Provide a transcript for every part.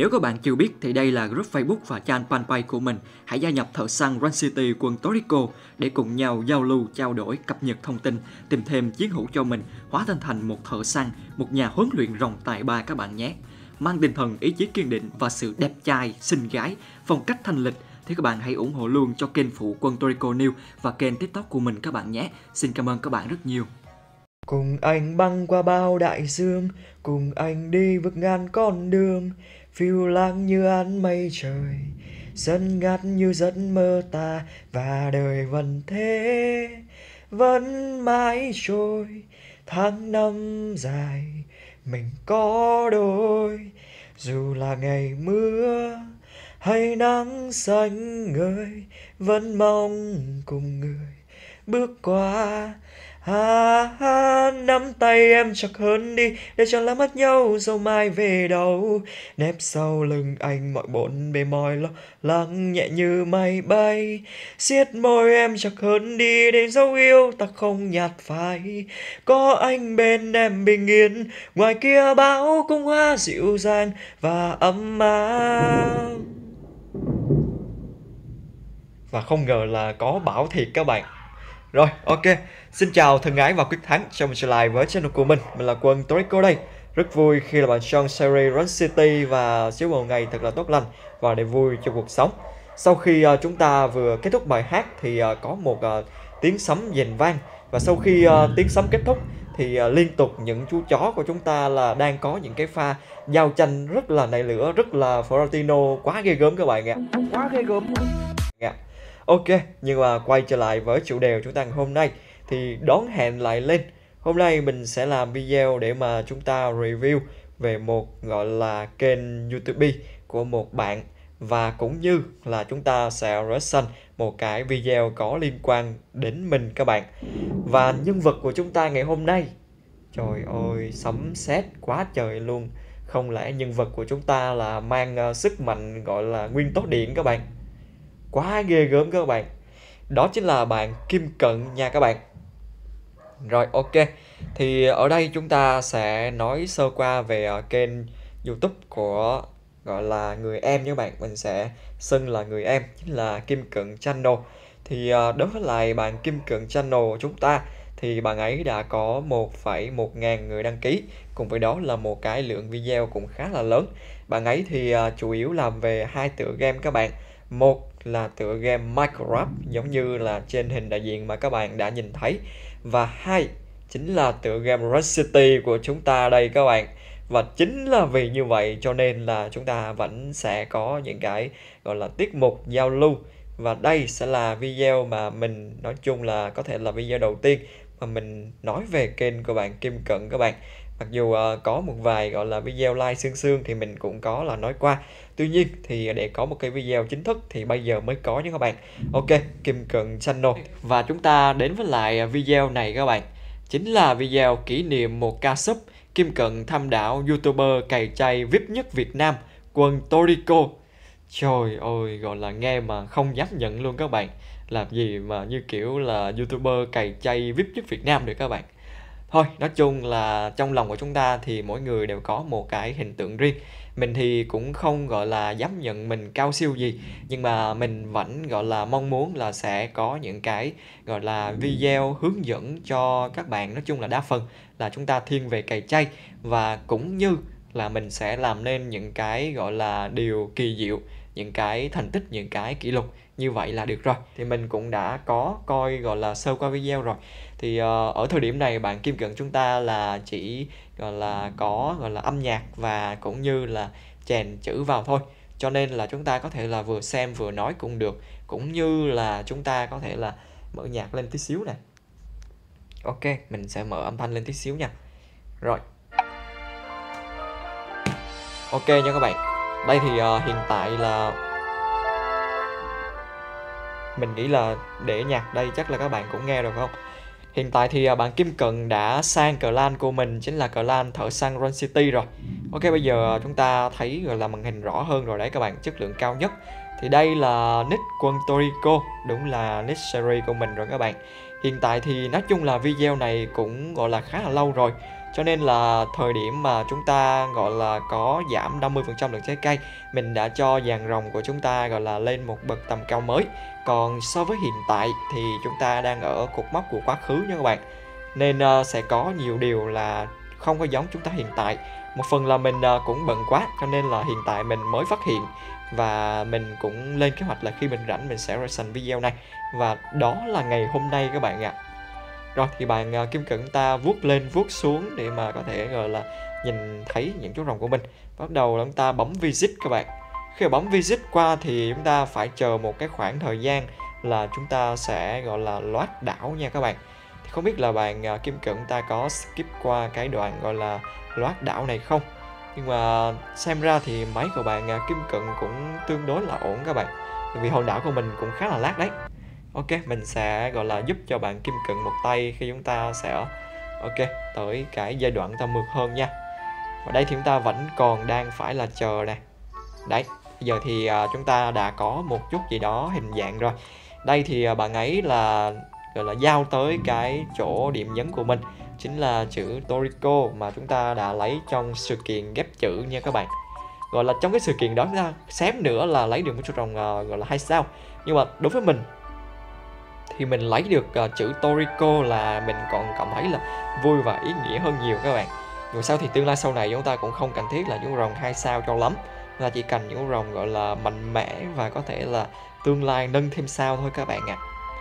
Nếu các bạn chưa biết thì đây là group Facebook và trang fanpage của mình. Hãy gia nhập Thợ Săn Run City quân Torico để cùng nhau giao lưu, trao đổi, cập nhật thông tin, tìm thêm chiến hữu cho mình, hóa thân thành một thợ săn, một nhà huấn luyện rồng tài ba các bạn nhé. Mang tinh thần ý chí kiên định và sự đẹp trai, xinh gái, phong cách thanh lịch thì các bạn hãy ủng hộ luôn cho kênh phụ quân Torico News và kênh TikTok của mình các bạn nhé. Xin cảm ơn các bạn rất nhiều. Cùng anh băng qua bao đại dương, cùng anh đi vượt ngàn con đường, phiêu lãng như áng mây trời, dẫn ngát như giấc mơ ta, và đời vẫn thế, vẫn mãi trôi. Tháng năm dài, mình có đôi, dù là ngày mưa hay nắng xanh ngời, vẫn mong cùng người bước qua. Nắm tay em chặt hơn đi, để chẳng làm mất nhau dẫu mai về đâu. Nép sau lưng anh mọi bộn bề mỏi lo lắng nhẹ như mây bay. Siết môi em chặt hơn đi, để dấu yêu ta không nhạt phai. Có anh bên em bình yên, ngoài kia bão cũng hoa dịu dàng và ấm áp. Và không ngờ là có bão thiệt các bạn. Rồi, ok. Xin chào thân ái và quyết thắng. Chào mừng trở lại với channel của mình. Mình là Quân Torico đây. Rất vui khi là bạn chọn series Run City và chứa một ngày thật là tốt lành và đầy vui cho cuộc sống. Sau khi chúng ta vừa kết thúc bài hát thì có một tiếng sấm rền vang. Và sau khi tiếng sấm kết thúc thì liên tục những chú chó của chúng ta là đang có những cái pha giao tranh rất là nảy lửa, rất là Florentino, quá ghê gớm các bạn ạ. Quá ghê gớm. Ok, nhưng mà quay trở lại với chủ đề của chúng ta ngày hôm nay thì đón hẹn lại lên. Hôm nay mình sẽ làm video để mà chúng ta review về một gọi là kênh YouTube của một bạn, và cũng như là chúng ta sẽ reaction một cái video có liên quan đến mình các bạn. Và nhân vật của chúng ta ngày hôm nay, trời ơi, sấm sét quá trời luôn. Không lẽ nhân vật của chúng ta là mang sức mạnh gọi là nguyên tố điện các bạn. Quá ghê gớm các bạn. Đó chính là bạn Kim Cận nha các bạn. Rồi, ok. Thì ở đây chúng ta sẽ nói sơ qua về kênh YouTube của gọi là người em nha các bạn. Mình sẽ xưng là người em, chính là Kim Cận Channel. Thì đối với lại bạn Kim Cận Channel của chúng ta thì bạn ấy đã có 1,1 ngàn người đăng ký. Cùng với đó là một cái lượng video cũng khá là lớn. Bạn ấy thì chủ yếu làm về hai tựa game các bạn. Một là tựa game Minecraft giống như là trên hình đại diện mà các bạn đã nhìn thấy, và hai chính là tựa game Run City của chúng ta đây các bạn. Và chính là vì như vậy cho nên là chúng ta vẫn sẽ có những cái gọi là tiết mục giao lưu, và đây sẽ là video mà mình nói chung là có thể là video đầu tiên mà mình nói về kênh của bạn Kim Cận các bạn. Mặc dù có một vài gọi là video live sương sương thì mình cũng có là nói qua. Tuy nhiên thì để có một cái video chính thức thì bây giờ mới có nha các bạn. Ok, Kim Cận Channel. Và chúng ta đến với lại video này các bạn. Chính là video kỷ niệm một ca súp Kim Cận thăm đảo YouTuber cày chay VIP nhất Việt Nam, Quân Torico. Trời ơi, gọi là nghe mà không dám nhận luôn các bạn. Làm gì mà như kiểu là YouTuber cày chay VIP nhất Việt Nam được các bạn. Thôi, nói chung là trong lòng của chúng ta thì mỗi người đều có một cái hình tượng riêng. Mình thì cũng không gọi là dám nhận mình cao siêu gì, nhưng mà mình vẫn gọi là mong muốn là sẽ có những cái gọi là video hướng dẫn cho các bạn. Nói chung là đa phần là chúng ta thiên về cày chay, và cũng như là mình sẽ làm nên những cái gọi là điều kỳ diệu, những cái thành tích, những cái kỷ lục. Như vậy là được rồi. Thì mình cũng đã có coi gọi là sơ qua video rồi. Thì ở thời điểm này bạn Kim Cận chúng ta là chỉ gọi là có gọi là âm nhạc và cũng như là chèn chữ vào thôi. Cho nên là chúng ta có thể là vừa xem vừa nói cũng được, cũng như là chúng ta có thể là mở nhạc lên tí xíu này. Ok, mình sẽ mở âm thanh lên tí xíu nha. Rồi. Ok nha các bạn. Đây thì hiện tại là mình nghĩ là để nhạc đây chắc là các bạn cũng nghe được không? Hiện tại thì bạn Kim Cận đã sang clan của mình, chính là clan Thợ Săn Run City rồi. Ok, bây giờ chúng ta thấy gọi là màn hình rõ hơn rồi đấy các bạn, chất lượng cao nhất. Thì đây là nick Quân Torico, đúng là nick series của mình rồi các bạn. Hiện tại thì nói chung là video này cũng gọi là khá là lâu rồi. Cho nên là thời điểm mà chúng ta gọi là có giảm 50% lượng trái cây, mình đã cho vàng rồng của chúng ta gọi là lên một bậc tầm cao mới. Còn so với hiện tại thì chúng ta đang ở cột mốc của quá khứ nha các bạn. Nên sẽ có nhiều điều là không có giống chúng ta hiện tại. Một phần là mình cũng bận quá, cho nên là hiện tại mình mới phát hiện. Và mình cũng lên kế hoạch là khi mình rảnh mình sẽ reaction video này. Và đó là ngày hôm nay các bạn ạ. Rồi thì bạn kim cận ta vuốt lên vuốt xuống để mà có thể gọi là nhìn thấy những chú rồng của mình. Bắt đầu là chúng ta bấm visit các bạn. Khi mà bấm visit qua thì chúng ta phải chờ một cái khoảng thời gian là chúng ta sẽ gọi là loát đảo nha các bạn. Thì không biết là bạn kim cận ta có skip qua cái đoạn gọi là loát đảo này không? Nhưng mà xem ra thì máy của bạn kim cận cũng tương đối là ổn các bạn. Vì hòn đảo của mình cũng khá là lag đấy. Ok, mình sẽ gọi là giúp cho bạn kim cận một tay khi chúng ta sẽ tới cái giai đoạn ta mượt hơn nha. Và đây thì chúng ta vẫn còn đang phải là chờ nè. Đấy, bây giờ thì chúng ta đã có một chút gì đó hình dạng rồi. Đây thì bạn ấy là gọi là giao tới cái chỗ điểm nhấn của mình, chính là chữ Toriko mà chúng ta đã lấy trong sự kiện ghép chữ nha các bạn. Gọi là trong cái sự kiện đó chúng ta xém nữa là lấy được một chú rồng gọi là 2 sao. Nhưng mà đối với mình thì mình lấy được chữ Toriko là mình còn cảm thấy là vui và ý nghĩa hơn nhiều các bạn. Dù sao thì tương lai sau này chúng ta cũng không cần thiết là những rồng 2 sao cho lắm. Chúng ta chỉ cần những rồng gọi là mạnh mẽ và có thể là tương lai nâng thêm sao thôi các bạn ạ.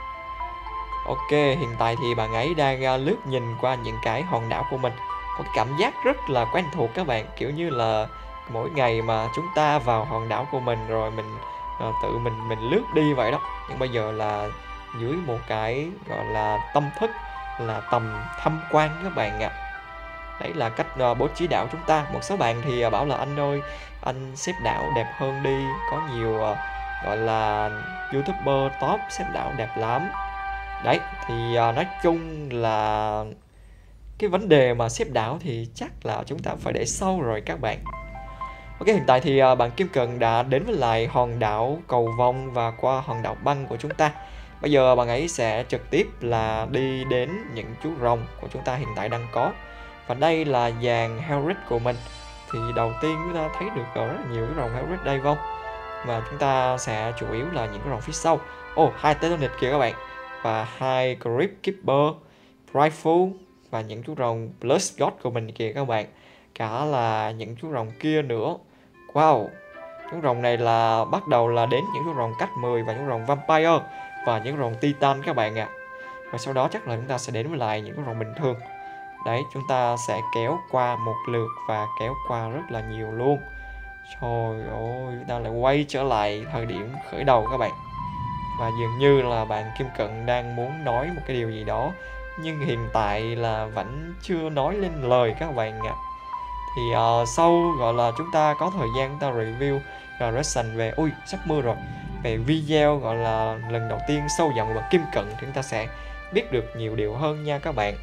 Ok, hiện tại thì bạn ấy đang lướt nhìn qua những cái hòn đảo của mình. Có cái cảm giác rất là quen thuộc các bạn. Kiểu như là mỗi ngày mà chúng ta vào hòn đảo của mình rồi mình tự mình lướt đi vậy đó. Nhưng bây giờ là dưới một cái gọi là tâm thức là tầm tham quan các bạn ạ. Đấy là cách bố trí đảo chúng ta. Một số bạn thì bảo là anh ơi, anh xếp đảo đẹp hơn đi. Có nhiều gọi là YouTuber top xếp đảo đẹp lắm. Đấy thì nói chung là cái vấn đề mà xếp đảo thì chắc là chúng ta phải để sau rồi các bạn. Ok, hiện tại thì bạn Kim Cận đã đến với lại hòn đảo Cầu Vồng và qua hòn đảo Băng của chúng ta. Bây giờ bạn ấy sẽ trực tiếp là đi đến những chú rồng của chúng ta hiện tại đang có. Và đây là dàn Hellrick của mình. Thì đầu tiên chúng ta thấy được rất là nhiều cái rồng Hellrick đây không? Mà chúng ta sẽ chủ yếu là những cái rồng phía sau. Ồ, 2 Tetonid kìa các bạn. Và 2 Grip Keeper, Rifle và những chú rồng Plus God của mình kìa các bạn. Cả là những chú rồng kia nữa. Wow, chú rồng này là bắt đầu là đến những chú rồng cách 10 và những rồng Vampire và những rồng Titan các bạn ạ. Và sau đó chắc là chúng ta sẽ đến với lại những rồng bình thường. Đấy, chúng ta sẽ kéo qua một lượt và kéo qua rất là nhiều luôn. Trời ơi, chúng ta lại quay trở lại thời điểm khởi đầu các bạn. Và dường như là bạn Kim Cận đang muốn nói một cái điều gì đó, nhưng hiện tại là vẫn chưa nói lên lời các bạn ạ. Thì sau gọi là chúng ta có thời gian chúng ta review và reaction về ui sắp mưa rồi, về video gọi là lần đầu tiên sâu dặn của bạn Kim Cận thì chúng ta sẽ biết được nhiều điều hơn nha các bạn.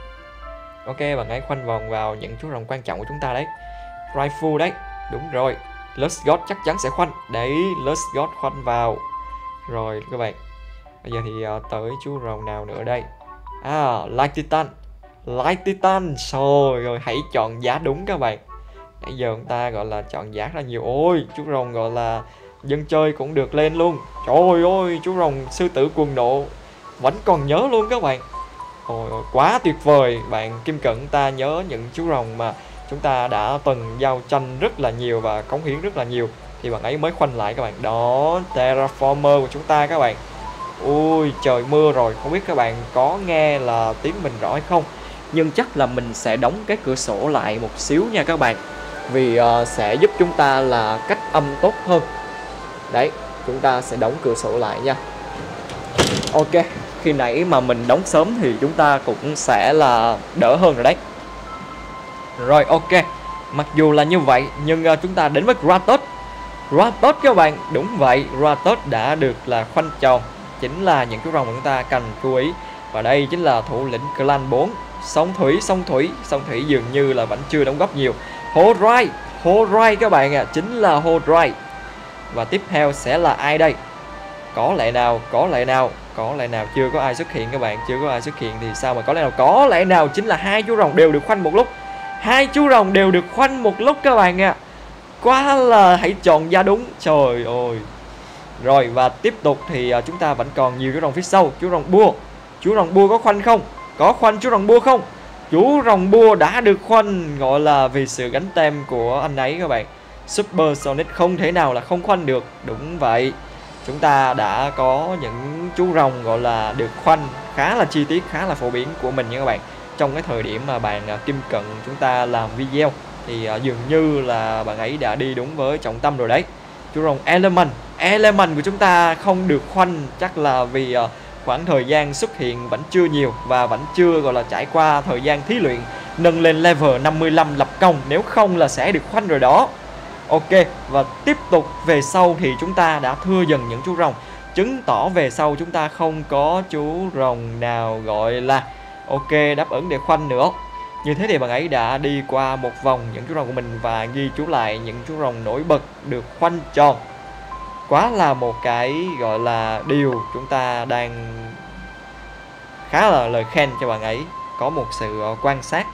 Ok, bạn hãy khoanh vòng vào những chú rồng quan trọng của chúng ta đấy. Rifle đấy, đúng rồi. Lust God chắc chắn sẽ khoanh. Đấy, Lust God khoanh vào. Rồi các bạn, bây giờ thì tới chú rồng nào nữa đây? Light Titan. Light Titan, rồi hãy chọn giá đúng các bạn. Nãy giờ chúng ta gọi là chọn giá ra nhiều. Ôi, chú rồng gọi là dân chơi cũng được lên luôn. Trời ơi, chú rồng sư tử cuồng nộ vẫn còn nhớ luôn các bạn. Ôi, quá tuyệt vời. Bạn Kim Cận ta nhớ những chú rồng mà chúng ta đã từng giao tranh rất là nhiều và cống hiến rất là nhiều thì bạn ấy mới khoanh lại các bạn. Đó, Terraformer của chúng ta các bạn. Ui, trời mưa rồi, không biết các bạn có nghe là tiếng mình rõ hay không. Nhưng chắc là mình sẽ đóng cái cửa sổ lại một xíu nha các bạn. Vì sẽ giúp chúng ta là cách âm tốt hơn. Đấy, chúng ta sẽ đóng cửa sổ lại nha. Ok, khi nãy mà mình đóng sớm thì chúng ta cũng sẽ là đỡ hơn rồi đấy. Rồi ok, mặc dù là như vậy nhưng chúng ta đến với Kratos. Kratos các bạn, đúng vậy, Kratos đã được là khoanh tròn. Chính là những cái rồng mà chúng ta cần chú ý. Và đây chính là thủ lĩnh clan 4. Song thủy dường như là vẫn chưa đóng góp nhiều. Horai các bạn ạ, chính là Horai. Và tiếp theo sẽ là ai đây? Có lẽ nào Có lẽ nào chưa có ai xuất hiện các bạn, chưa có ai xuất hiện thì sao mà có lẽ nào, có lẽ nào chính là hai chú rồng đều được khoanh một lúc. Hai chú rồng đều được khoanh một lúc các bạn ạ. Quá là hãy chọn ra đúng, trời ơi. Rồi và tiếp tục thì chúng ta vẫn còn nhiều chú rồng phía sau. Chú rồng bua có khoanh không? Có khoanh chú rồng bua không? Chú rồng bua đã được khoanh, gọi là vì sự gánh tem của anh ấy các bạn. Super Sonic không thể nào là không khoanh được. Đúng vậy, chúng ta đã có những chú rồng gọi là được khoanh khá là chi tiết, khá là phổ biến của mình nha các bạn. Trong cái thời điểm mà bạn Kim Cận chúng ta làm video thì dường như là bạn ấy đã đi đúng với trọng tâm rồi đấy. Chú rồng Element của chúng ta không được khoanh, chắc là vì khoảng thời gian xuất hiện vẫn chưa nhiều và vẫn chưa gọi là trải qua thời gian thí luyện nâng lên level 55 lập công, nếu không là sẽ được khoanh rồi đó. Ok, và tiếp tục về sau thì chúng ta đã thưa dần những chú rồng, chứng tỏ về sau chúng ta không có chú rồng nào gọi là ok đáp ứng để khoanh nữa. Như thế thì bạn ấy đã đi qua một vòng những chú rồng của mình và ghi chú lại những chú rồng nổi bật được khoanh tròn. Quá là một cái gọi là điều chúng ta đang khá là lời khen cho bạn ấy. Có một sự quan sát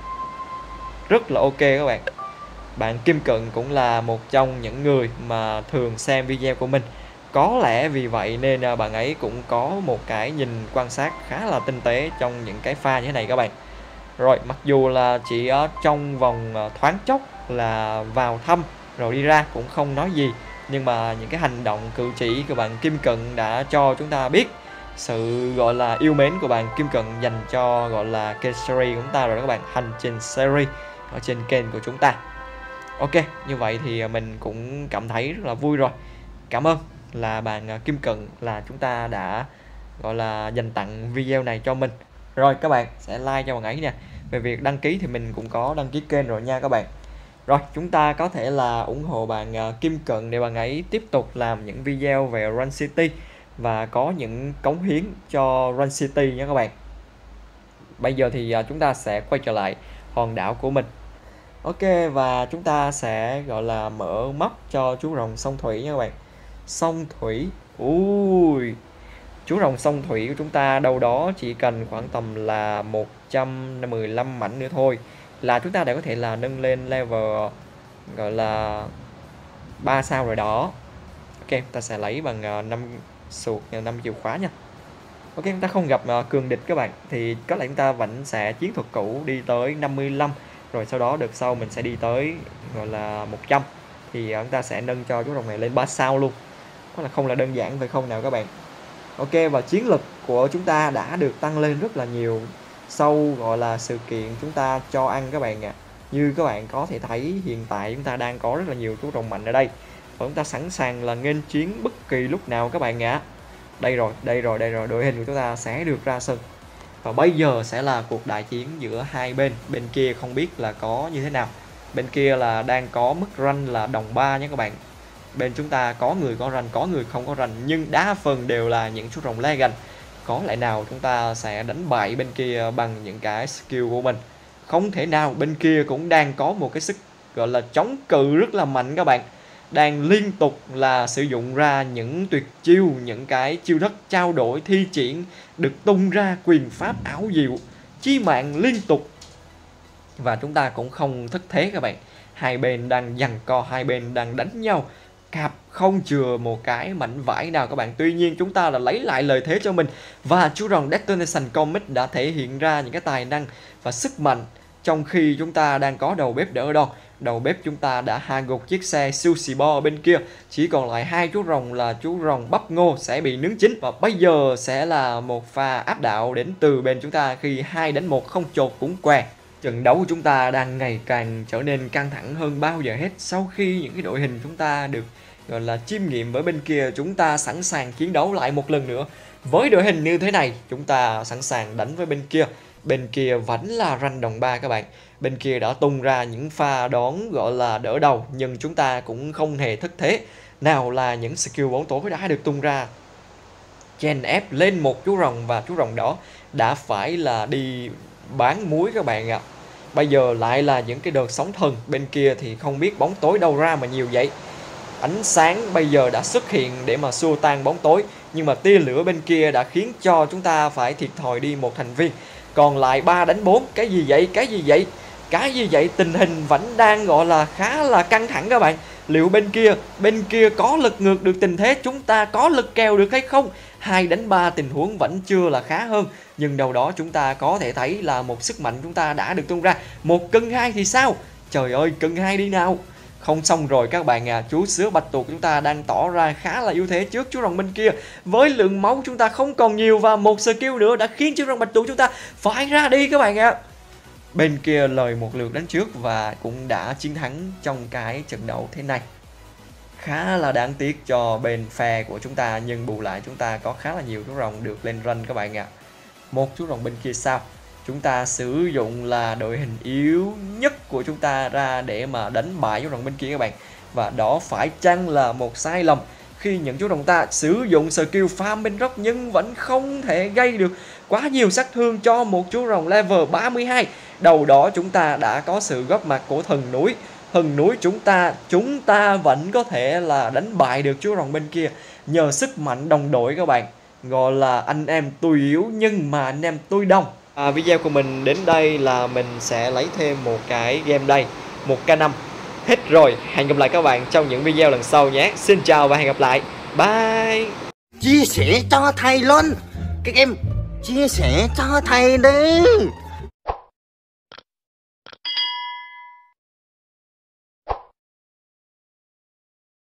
rất là ok các bạn. Bạn Kim Cận cũng là một trong những người mà thường xem video của mình. Có lẽ vì vậy nên bạn ấy cũng có một cái nhìn quan sát khá là tinh tế trong những cái pha như thế này các bạn. Rồi mặc dù là chỉ ở trong vòng thoáng chốc là vào thăm rồi đi ra cũng không nói gì, nhưng mà những cái hành động cử chỉ của bạn Kim Cận đã cho chúng ta biết sự gọi là yêu mến của bạn Kim Cận dành cho gọi là kênh series của chúng ta rồi đó các bạn, hành trình series ở trên kênh của chúng ta. Ok, như vậy thì mình cũng cảm thấy rất là vui rồi. Cảm ơn là bạn Kim Cận là chúng ta đã gọi là dành tặng video này cho mình. Rồi các bạn sẽ like cho bạn ấy nha. Về việc đăng ký thì mình cũng có đăng ký kênh rồi nha các bạn. Rồi chúng ta có thể là ủng hộ bạn Kim Cận để bạn ấy tiếp tục làm những video về Run City và có những cống hiến cho Run City nha các bạn. Bây giờ thì chúng ta sẽ quay trở lại hòn đảo của mình. Ok, và chúng ta sẽ gọi là mở mắt cho chú rồng sông thủy nha các bạn. Sông thủy, ui, chú rồng sông thủy của chúng ta đâu đó chỉ cần khoảng tầm là 115 mảnh nữa thôi là chúng ta đã có thể là nâng lên level gọi là 3 sao rồi đó. Ok, ta sẽ lấy bằng 5 suột 5 chìa khóa nha. Ok, chúng ta không gặp cường địch các bạn, thì có lẽ chúng ta vẫn sẽ chiến thuật cũ đi tới 55, rồi sau đó đợt sau mình sẽ đi tới gọi là 100 thì chúng ta sẽ nâng cho chú rồng này lên 3 sao luôn. Có là không là đơn giản phải không nào các bạn. Ok, và chiến lực của chúng ta đã được tăng lên rất là nhiều sau gọi là sự kiện chúng ta cho ăn các bạn ạ. Như các bạn có thể thấy hiện tại chúng ta đang có rất là nhiều chú rồng mạnh ở đây và chúng ta sẵn sàng là nghênh chiến bất kỳ lúc nào các bạn ạ. Đây rồi, đội hình của chúng ta sẽ được ra sân. Và bây giờ sẽ là cuộc đại chiến giữa hai bên. Bên kia không biết là có như thế nào. Bên kia là đang có mức ranh là đồng 3 nhé các bạn. Bên chúng ta có người có ranh, có người không có ranh, nhưng đa phần đều là những chú rồng Legend. Có lẽ nào chúng ta sẽ đánh bại bên kia bằng những cái skill của mình? Không thể nào, bên kia cũng đang có một cái sức gọi là chống cự rất là mạnh các bạn. Đang liên tục là sử dụng ra những tuyệt chiêu, những cái chiêu thức trao đổi thi triển, được tung ra quyền pháp ảo diệu, chí mạng liên tục. Và chúng ta cũng không thất thế các bạn. Hai bên đang giằng co, hai bên đang đánh nhau, cạp không chừa một cái mảnh vải nào các bạn. Tuy nhiên chúng ta là lấy lại lợi thế cho mình. Và chú rồng Detonation Comic đã thể hiện ra những cái tài năng và sức mạnh, trong khi chúng ta đang có đầu bếp đỡ đòn. Đầu bếp chúng ta đã hạ gục chiếc xe Sushi Bar ở bên kia. Chỉ còn lại hai chú rồng là chú rồng bắp ngô sẽ bị nướng chín. Và bây giờ sẽ là một pha áp đảo đến từ bên chúng ta khi 2 đánh 1 không chột cũng què. Trận đấu của chúng ta đang ngày càng trở nên căng thẳng hơn bao giờ hết. Sau khi những cái đội hình chúng ta được gọi là chiêm nghiệm với bên kia, chúng ta sẵn sàng chiến đấu lại một lần nữa. Với đội hình như thế này, chúng ta sẵn sàng đánh với bên kia. Bên kia vẫn là ranh đồng 3 các bạn. Bên kia đã tung ra những pha đón gọi là đỡ đầu, nhưng chúng ta cũng không hề thất thế. Nào là những skill bóng tối đã được tung ra, chèn ép lên một chú rồng, và chú rồng đó đã phải là đi bán muối các bạn ạ. Bây giờ lại là những cái đợt sóng thần. Bên kia thì không biết bóng tối đâu ra mà nhiều vậy. Ánh sáng bây giờ đã xuất hiện để mà xua tan bóng tối. Nhưng mà tia lửa bên kia đã khiến cho chúng ta phải thiệt thòi đi một thành viên. Còn lại 3 đánh 4. Cái gì vậy? Cái gì vậy? Cái gì vậy? Tình hình vẫn đang gọi là khá là căng thẳng các bạn. Liệu bên kia có lật ngược được tình thế, chúng ta có lật kèo được hay không? 2 đánh 3 tình huống vẫn chưa là khá hơn, nhưng đâu đó chúng ta có thể thấy là một sức mạnh chúng ta đã được tung ra. 1 cân 2 thì sao? Trời ơi, cân 2 đi nào. Không xong rồi các bạn à, chú sứa bạch tuộc chúng ta đang tỏ ra khá là ưu thế trước chú rồng bên kia. Với lượng máu chúng ta không còn nhiều và một skill nữa đã khiến chú rồng bạch tuộc chúng ta phải ra đi các bạn ạ. Bên kia lời một lượt đánh trước và cũng đã chiến thắng trong cái trận đấu thế này. Khá là đáng tiếc cho bên phe của chúng ta, nhưng bù lại chúng ta có khá là nhiều chú rồng được lên ranh các bạn ạ. Một chú rồng bên kia sao? Chúng ta sử dụng là đội hình yếu nhất của chúng ta ra để mà đánh bại chú rồng bên kia các bạn. Và đó phải chăng là một sai lầm khi những chú rồng ta sử dụng skill farm bên rốc nhưng vẫn không thể gây được quá nhiều sát thương cho một chú rồng level 32. Đầu đó chúng ta đã có sự góp mặt của thần núi. Thần núi chúng ta vẫn có thể là đánh bại được chú rồng bên kia nhờ sức mạnh đồng đội các bạn. Gọi là anh em tôi yếu nhưng mà anh em tôi đông. Video của mình đến đây là mình sẽ lấy thêm một cái game đây, 1k5 hết rồi. Hẹn gặp lại các bạn trong những video lần sau nhé. Xin chào và hẹn gặp lại. Bye. Chia sẻ cho thầy luôn. Các em chia sẻ cho thầy đi.